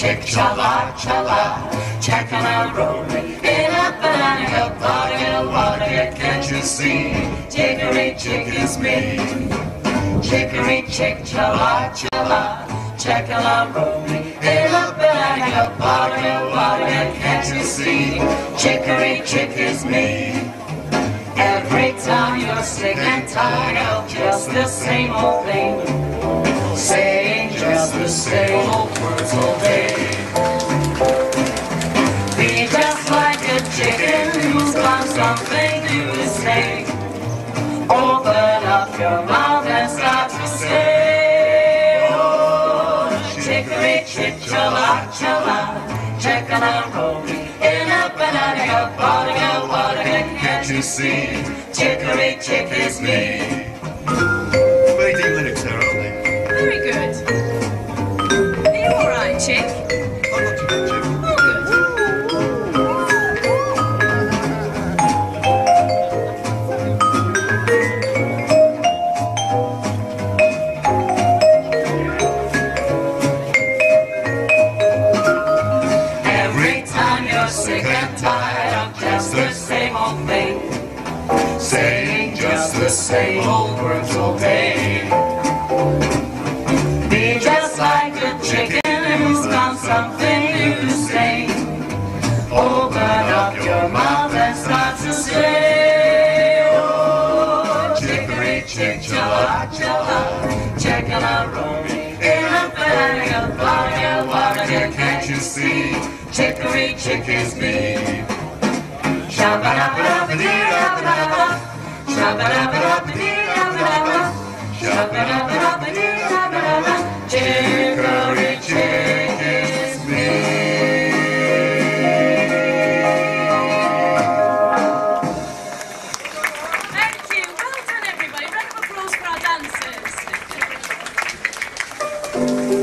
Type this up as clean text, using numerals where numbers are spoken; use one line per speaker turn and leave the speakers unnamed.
chick, cha-la, cha-la, chacala rolling in a banana, water, water, can't you see? Chicory chick is me. Chicory chick, cha-la, cha-la, chacala rolling in a banana, water, water, can't you see? Chicory chick is me. Every time you're sick and tired of just the same old thing, saying just the same old words all day. Be just like a chicken who's got something new to say. Open up your mouth and start to say, oh, chicory chick, cha-la, cha-la, chacala rolling in a banana, water, water, can't you see? Chicory chick is me.
Very deep lyrics there, aren't they?
Very good. Are you alright, chick?
I'm not too bad, Jim.
Oh, good.
Every time you're sick and tired of just the same old thing, saying just the same old words all day. Be just like a chicken who's got something new to say. Open up your mouth and start to say, oh, chicory chick, cha-la, cha-la, chacala rolling in a banana, water, water, can't you see? Chicory chick is me. Shabba-dabba-dabba-dee-dabba-dabba, shabba-dabba-dabba-dee-dabba-dabba, shabba-dabba-dabba-dee-dabba-dabba, chicory chick is me.
Thank you. Well done, everybody. Round of applause for our dancers.